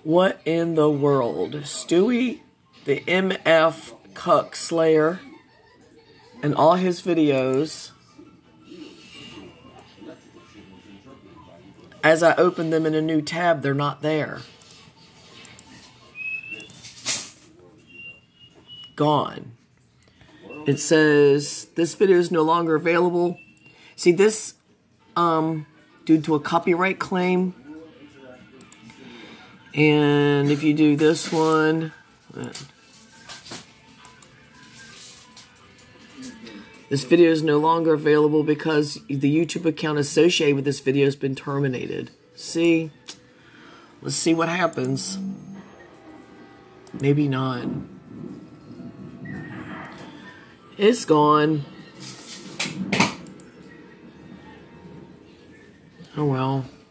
What in the world? Stewie, the MF Cuck Slayer, and all his videos, as I open them in a new tab, they're not there. Gone. It says, this video is no longer available. See, this, due to a copyright claim. And if you do this one, this video is no longer available because the YouTube account associated with this video has been terminated. See? Let's see what happens. Maybe not. It's gone. Oh well.